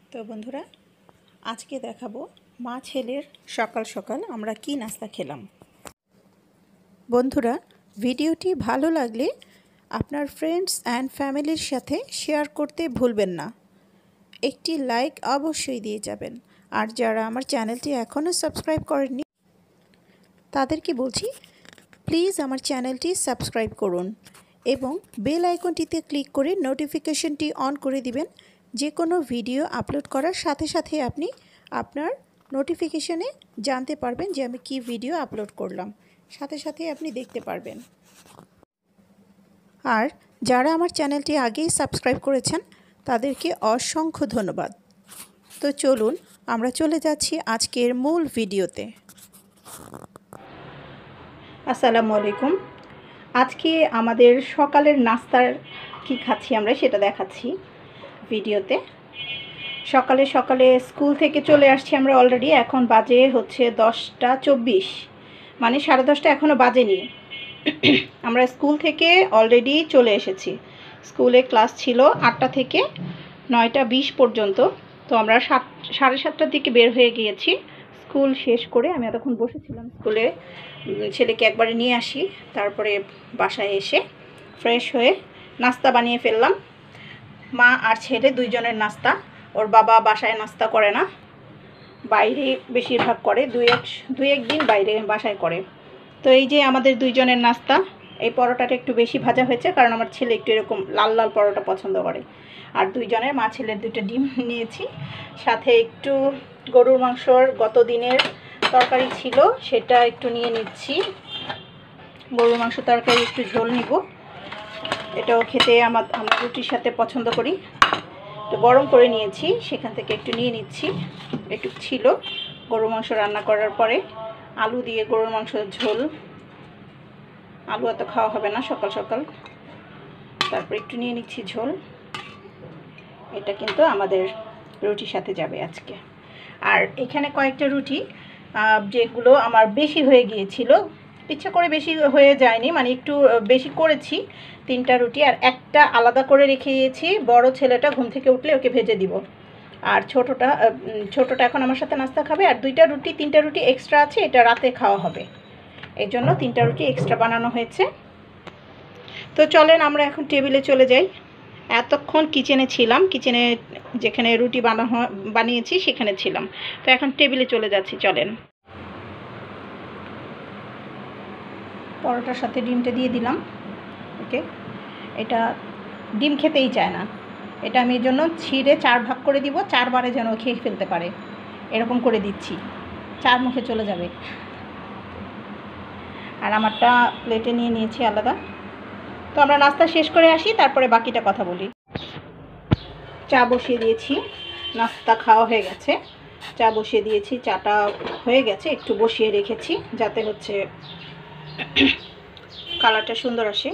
তো বন্ধুরা, আজকে দেখাবো মা ছেলের সকাল সকাল আমরা কি নাস্তা খেলাম। বন্ধুরা, ভিডিওটি ভালো লাগলে আপনার ফ্রেন্ডস অ্যান্ড ফ্যামিলির সাথে শেয়ার করতে ভুলবেন না। একটি লাইক অবশ্যই দিয়ে যাবেন। আর যারা আমার চ্যানেলটি এখনও সাবস্ক্রাইব করেননি তাদেরকে বলছি, প্লিজ আমার চ্যানেলটি সাবস্ক্রাইব করুন এবং বেল আইকনটিতে ক্লিক করে নোটিফিকেশনটি অন করে দিবেন। যে কোনো ভিডিও আপলোড করার সাথে সাথে আপনি আপনার নোটিফিকেশনে জানতে পারবেন যে আমি কি ভিডিও আপলোড করলাম, সাথে সাথে আপনি দেখতে পারবেন। আর যারা আমার চ্যানেলটি আগেই সাবস্ক্রাইব করেছেন তাদেরকে অসংখ্য ধন্যবাদ। তো চলুন আমরা চলে যাচ্ছি আজকের মূল ভিডিওতে। আসসালামু আলাইকুম। আজকে আমাদের সকালের নাস্তার কি খাচ্ছি আমরা সেটা দেখাচ্ছি ভিডিওতে। সকালে সকালে স্কুল থেকে চলে আসছি আমরা অলরেডি। এখন বাজে হচ্ছে 10:24, মানে 10:30 এখনও বাজেনি। আমরা স্কুল থেকে অলরেডি চলে এসেছি। স্কুলে ক্লাস ছিল 8টা থেকে 9:20 পর্যন্ত। তো আমরা 7:30টার দিকে বের হয়ে গিয়েছি। স্কুল শেষ করে আমি এতক্ষণ বসেছিলাম স্কুলে, ছেলেকে একবারে নিয়ে আসি, তারপরে বাসায় এসে ফ্রেশ হয়ে নাস্তা বানিয়ে ফেললাম। মা আর ছেলে দুইজনের নাস্তা। ওর বাবা বাসায় নাস্তা করে না, বাইরে বেশিরভাগ করে, দুই একদিন বাইরে বাসায় করে। তো এই যে আমাদের দুইজনের নাস্তা। এই পরোটাটা একটু বেশি ভাজা হয়েছে কারণ আমার ছেলে একটু এরকম লাল লাল পরোটা পছন্দ করে। আর দুইজনের মা ছেলের 2টা ডিম নিয়েছি, সাথে একটু গরুর মাংসর গত দিনের তরকারি ছিল সেটা একটু নিয়ে নিচ্ছি। গরুর মাংস তরকারি একটু ঝোল নিব, এটাও খেতে আমরা রুটির সাথে পছন্দ করি। তো গরম করে নিয়েছি, সেখান থেকে একটু নিয়ে নিচ্ছি। একটু ছিল গরুর মাংস রান্না করার পরে, আলু দিয়ে গরুর মাংসের ঝোল। আলু এত খাওয়া হবে না সকাল সকাল, তারপর একটু নিয়ে নিচ্ছি ঝোল। এটা কিন্তু আমাদের রুটির সাথে যাবে আজকে। আর এখানে কয়েকটা রুটি যেগুলো আমার বেশি হয়ে গিয়েছিল, ইচ্ছা করে বেশি হয়ে যায়নি, মানে একটু বেশি করেছি। 3টা রুটি আর একটা আলাদা করে রেখে দিয়েছি। বড় ছেলেটা ঘুম থেকে উঠলে ওকে ভেজে দিব। আর ছোটটা এখন আমার সাথে নাস্তা খাবে। আর 3টা রুটি এক্সট্রা আছে, এটা রাতে খাওয়া হবে, এই জন্য 3টা রুটি এক্সট্রা বানানো হয়েছে। তো চলেন আমরা এখন টেবিলে চলে যাই। এতক্ষণ কিচেনে ছিলাম, কিচেনে যেখানে রুটি বানিয়েছি সেখানে ছিলাম। তো এখন টেবিলে চলে যাচ্ছি, চলেন। পরোটার সাথে ডিমটা দিয়ে দিলাম ওকে। এটা ডিম খেতেই চায় না, এটা আমি এর জন্য ছিঁড়ে 4 ভাগ করে দিব, 4 বারে যেন খেয়ে ফেলতে পারে, এরকম করে দিচ্ছি। 4 মুখে চলে যাবে। আর আমারটা প্লেটে নিয়ে নিয়েছি আলাদা। তো আমরা নাস্তা শেষ করে আসি, তারপরে বাকিটা কথা বলি। চা বসিয়ে দিয়েছি, নাস্তা খাওয়া হয়ে গেছে। চা বসিয়ে দিয়েছি, চাটা হয়ে গেছে, একটু বসিয়ে রেখেছি যাতে হচ্ছে কালারটা সুন্দর আসে।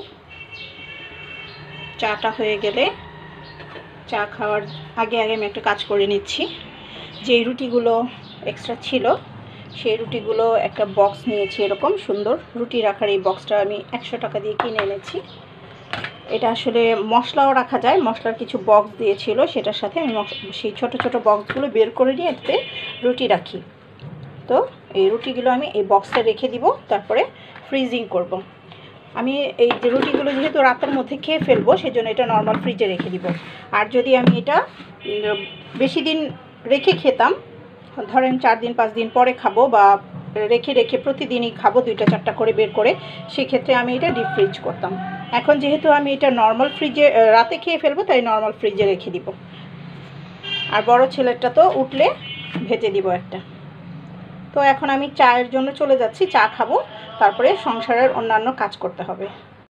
চাটা হয়ে গেলে, চা খাওয়ার আগে আমি একটা কাজ করে নিচ্ছি। যে রুটিগুলো এক্সট্রা ছিল সেই রুটিগুলো একটা বক্স নিয়েছি, এরকম সুন্দর রুটি রাখার এই বক্সটা আমি 100 টাকা দিয়ে কিনে এনেছি। এটা আসলে মশলাও রাখা যায়, মশলার কিছু বক্স দিয়েছিল, সেটার সাথে আমি সেই ছোট ছোট বক্সগুলো বের করে নিয়ে এতে রুটি রাখি। তো এই রুটিগুলো আমি এই বক্সে রেখে দিব, তারপরে ফ্রিজিং করব। আমি এই যে রুটিগুলো যেহেতু রাতের মধ্যে খেয়ে ফেলবো, সেজন্য এটা নর্মাল ফ্রিজে রেখে দিব। আর যদি আমি এটা বেশি দিন রেখে খেতাম, ধরেন 4 দিন 5 দিন পরে খাবো, বা রেখে প্রতিদিনই খাবো 2টা 4টা করে বের করে, সেক্ষেত্রে আমি এটা ডিপ ফ্রিজ করতাম। এখন যেহেতু আমি এটা নর্মাল ফ্রিজে রাতে খেয়ে ফেলবো, তাই নর্মাল ফ্রিজে রেখে দিব। আর বড় ছেলেটা তো উঠলে ভেজে দিব একটা। তো এখন আমি চায়ের জন্য চলে যাচ্ছি, চা খাবো, তারপরে সংসারের অন্যান্য কাজ করতে হবে।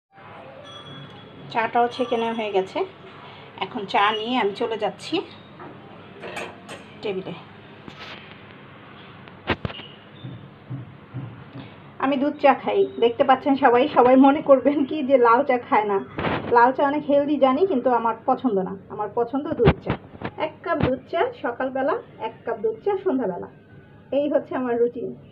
চাটাও ছেঁকে নেওয়া হয়ে গেছে, এখন চা নিয়ে আমি চলে যাচ্ছি টেবিলে। আমি দুধ চা খাই, দেখতে পাচ্ছেন সবাই মনে করবেন কি যে লাল চা খায় না। লাল চা অনেক হেলদি জানি, কিন্তু আমার পছন্দ না, আমার পছন্দ দুধ চা। 1 কাপ দুধ চা সকালবেলা, 1 কাপ দুধ চা সন্ধ্যাবেলা, এই হচ্ছে আমার রুটিন।